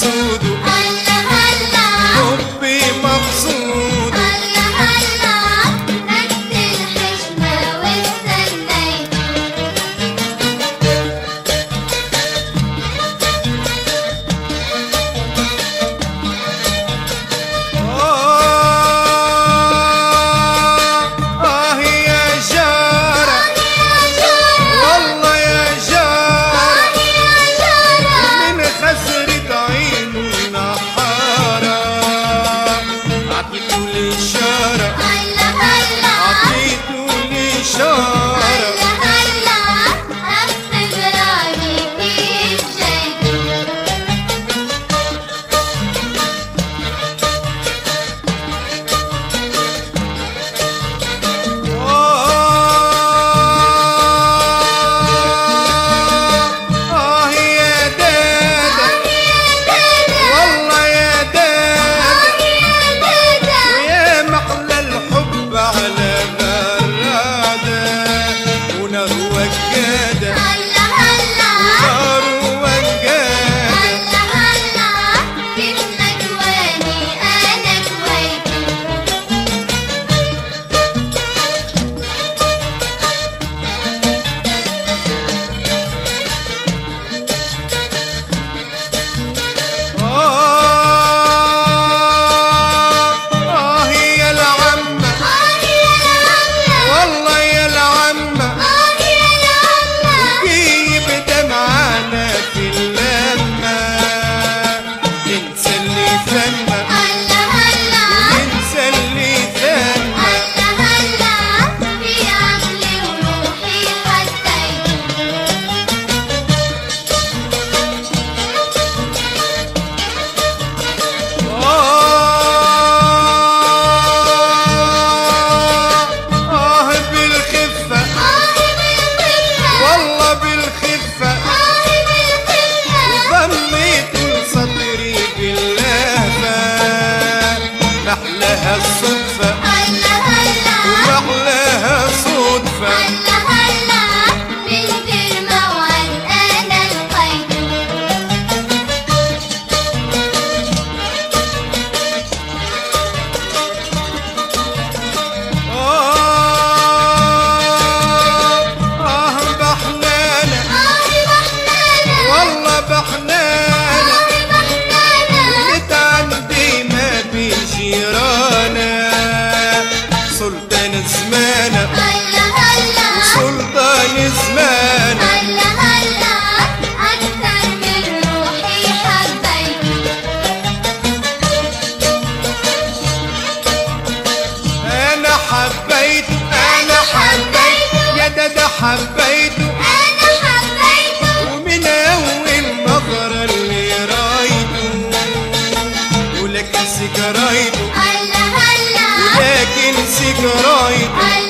مقصود هلا هلا حبي مقصود هلا هلا نكت الحشمة واستنيت يا جارة والله يا جارة من خسرة عينه نحارة عطيته الإشارة هلا هلا عطيته الإشارة هلا هلا اختبراني كيف جيت يا دادا والله يا دادا ويا محلى الحب على برادة ونار وجادة هلا هلا ونار وجادة هلا هلا كيف نكواني انا كويت يا العمة والله يا العمة جيب دمعنا في اللمة ننسى اللي ثمة هلا هلا ننسى اللي ثمة هلا هلا في عقلي وروحي حسيت بالخفة والله بالخفة ضميت لصدري باللهفة محلاها الصدفة هلا هلا ومحلاها صدفة هلا هلا من غير موعد انا لقيت بحنانة بحنانة والله بحنانة بحنانة جيت عندي ما بين جيرانا سلطان زمانة هلا هلا سلطان زمانة هلا هلا أكثر من روحي حبيت أنا حبيته يا دادا حبيته أنا حبيته ومن أول نظرة اللي رايته ولكن سكرايته هلا هلا ولكن سكرايته